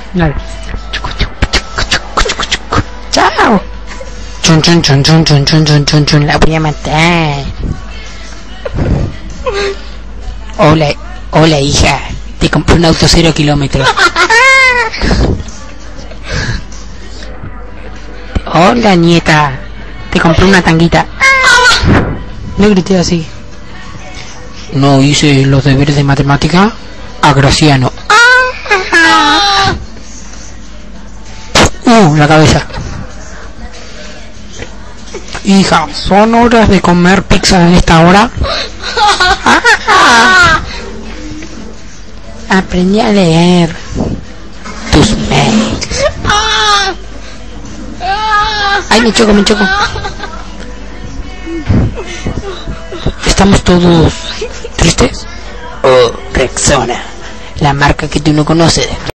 Dale. Chao. Chun chun chun chun chun chun chun chun chun. La voy a matar. Hola hija. Te compré un auto 0 kilómetros. Hola nieta. Te compré una tanguita. No grité así. No hice los deberes de matemática a Graciano. La cabeza. Hija, ¿son horas de comer pizza en esta hora? Aprendí a leer tus mails. Ay, me choco. ¿Estamos todos tristes? Oh, Rexona, la marca que tú no conoces.